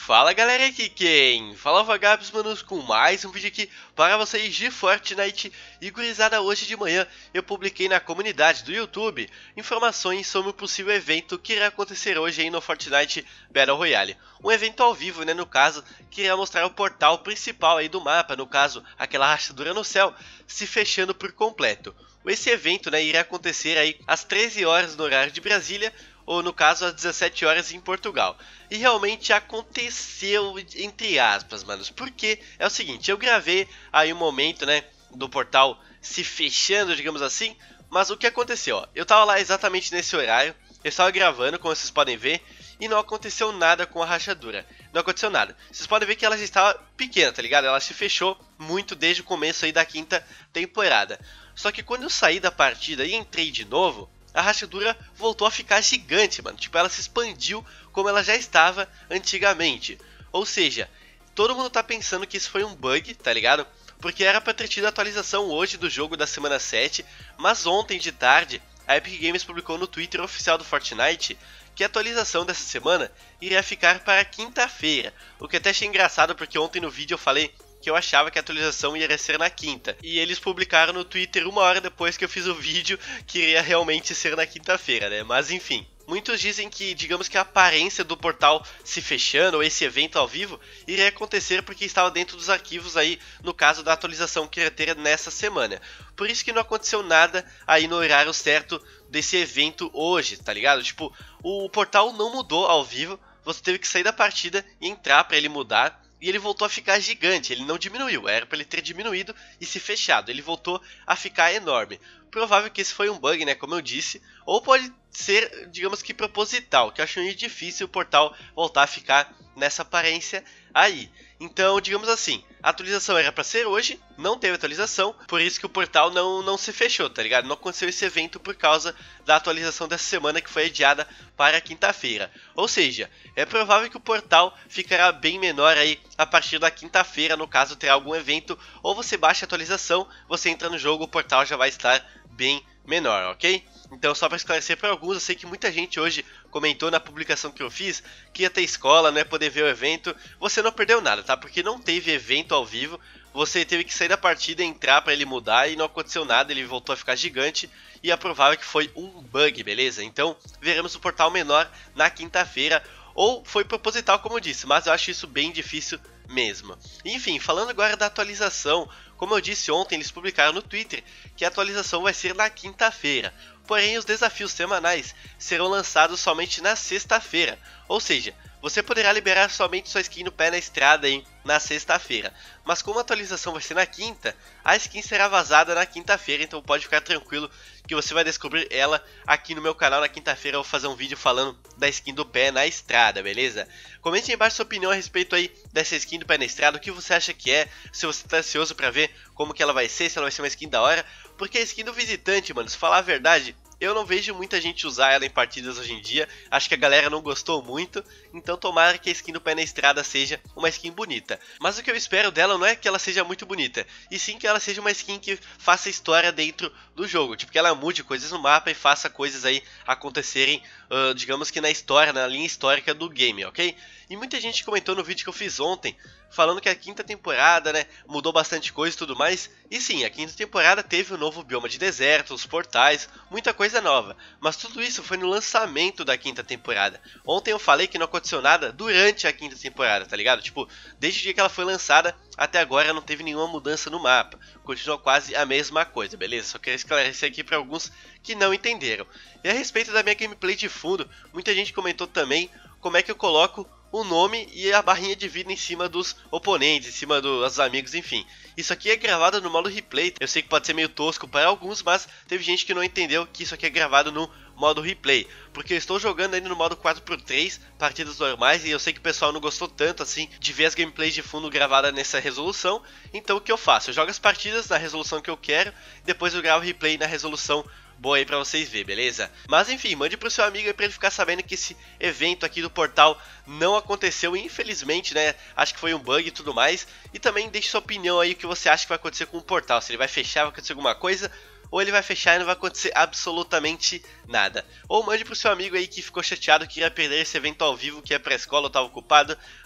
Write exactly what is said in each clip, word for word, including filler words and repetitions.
Fala galera, aqui quem fala Vagabos, manos, com mais um vídeo aqui para vocês de Fortnite. E gurizada, hoje de manhã eu publiquei na comunidade do YouTube informações sobre o possível evento que irá acontecer hoje aí no Fortnite Battle Royale. Um evento ao vivo, né, no caso, que irá mostrar o portal principal aí do mapa, no caso, aquela rachadura no céu, se fechando por completo. Esse evento, né, irá acontecer aí às treze horas no horário de Brasília, ou no caso às dezessete horas em Portugal. E realmente aconteceu, entre aspas, manos, porque é o seguinte, eu gravei aí um momento, né, do portal se fechando, digamos assim, mas o que aconteceu, ó, eu tava lá exatamente nesse horário, eu estava gravando, como vocês podem ver, e não aconteceu nada com a rachadura, não aconteceu nada. Vocês podem ver que ela já estava pequena, tá ligado? Ela se fechou muito desde o começo aí da quinta temporada. Só que quando eu saí da partida e entrei de novo, a rachadura voltou a ficar gigante, mano. Tipo, ela se expandiu como ela já estava antigamente. Ou seja, todo mundo tá pensando que isso foi um bug, tá ligado? Porque era pra ter tido a atualização hoje do jogo da semana sete, mas ontem de tarde a Epic Games publicou no Twitter oficial do Fortnite que a atualização dessa semana iria ficar para quinta-feira. O que até achei engraçado porque ontem no vídeo eu falei que eu achava que a atualização iria ser na quinta. E eles publicaram no Twitter uma hora depois que eu fiz o vídeo que iria realmente ser na quinta-feira, né? Mas enfim. Muitos dizem que, digamos que a aparência do portal se fechando, ou esse evento ao vivo, iria acontecer porque estava dentro dos arquivos aí, no caso da atualização que iria ter nessa semana. Por isso que não aconteceu nada aí no horário certo desse evento hoje, tá ligado? Tipo, o portal não mudou ao vivo, você teve que sair da partida e entrar para ele mudar. E ele voltou a ficar gigante, ele não diminuiu, era para ele ter diminuído e se fechado, ele voltou a ficar enorme. Provável que esse foi um bug, né, como eu disse, ou pode ser, digamos que proposital, que eu acho meio difícil o portal voltar a ficar nessa aparência aí. Então, digamos assim, a atualização era para ser hoje, não teve atualização, por isso que o portal não, não se fechou, tá ligado? Não aconteceu esse evento por causa da atualização dessa semana que foi adiada para quinta-feira. Ou seja, é provável que o portal ficará bem menor aí a partir da quinta-feira, no caso terá algum evento, ou você baixa a atualização, você entra no jogo, o portal já vai estar bem menor, ok? Então, só para esclarecer para alguns, eu sei que muita gente hoje comentou na publicação que eu fiz que ia ter escola, não ia poder ver o evento. Você não perdeu nada, tá? Porque não teve evento ao vivo, você teve que sair da partida e entrar para ele mudar e não aconteceu nada, ele voltou a ficar gigante e é provável que foi um bug, beleza? Então, veremos o portal menor na quinta-feira, ou foi proposital, como eu disse, mas eu acho isso bem difícil mesmo. Enfim, falando agora da atualização, como eu disse ontem, eles publicaram no Twitter que a atualização vai ser na quinta-feira. Porém, os desafios semanais serão lançados somente na sexta-feira. Ou seja, você poderá liberar somente sua skin no pé na estrada aí na sexta-feira. Mas como a atualização vai ser na quinta, a skin será vazada na quinta-feira. Então pode ficar tranquilo que você vai descobrir ela aqui no meu canal na quinta-feira. Eu vou fazer um vídeo falando da skin do pé na estrada, beleza? Comente aí embaixo sua opinião a respeito aí dessa skin do pé na estrada. O que você acha que é, se você está ansioso para ver como que ela vai ser, se ela vai ser uma skin da hora. Porque a skin do visitante, mano, se falar a verdade, eu não vejo muita gente usar ela em partidas hoje em dia. Acho que a galera não gostou muito. Então tomara que a skin do pé na estrada seja uma skin bonita. Mas o que eu espero dela não é que ela seja muito bonita, e sim que ela seja uma skin que faça história dentro do jogo. Tipo, que ela mude coisas no mapa e faça coisas aí acontecerem, uh, digamos que na história, na linha histórica do game, ok? E muita gente comentou no vídeo que eu fiz ontem, falando que a quinta temporada, né, mudou bastante coisa e tudo mais. E sim, a quinta temporada teve um novo bioma de deserto, os portais, muita coisa nova. Mas tudo isso foi no lançamento da quinta temporada. Ontem eu falei que não aconteceu nada durante a quinta temporada, tá ligado? Tipo, desde o dia que ela foi lançada até agora não teve nenhuma mudança no mapa. Continua quase a mesma coisa, beleza? Só queria esclarecer aqui para alguns que não entenderam. E a respeito da minha gameplay de fundo, muita gente comentou também como é que eu coloco o nome e a barrinha de vida em cima dos oponentes, em cima dos amigos, enfim. Isso aqui é gravado no modo replay. Eu sei que pode ser meio tosco para alguns, mas teve gente que não entendeu que isso aqui é gravado no modo replay, porque eu estou jogando ainda no modo quatro por três, partidas normais, e eu sei que o pessoal não gostou tanto assim de ver as gameplays de fundo gravadas nessa resolução. Então o que eu faço? Eu jogo as partidas na resolução que eu quero, depois eu gravo replay na resolução boa aí pra vocês verem, beleza? Mas enfim, mande pro seu amigo aí pra ele ficar sabendo que esse evento aqui do portal não aconteceu, infelizmente, né? Acho que foi um bug e tudo mais. E também deixe sua opinião aí, o que você acha que vai acontecer com o portal. Se ele vai fechar, vai acontecer alguma coisa, ou ele vai fechar e não vai acontecer absolutamente nada. Ou mande pro seu amigo aí que ficou chateado que ia perder esse evento ao vivo, que é pra escola ou tava ocupado.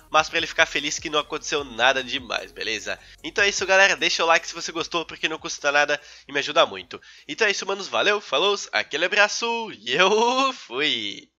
mas pra ele ficar feliz que não aconteceu nada demais, beleza? Então é isso, galera, deixa o like se você gostou, porque não custa nada e me ajuda muito. Então é isso, manos, valeu, falou, aquele abraço e eu fui!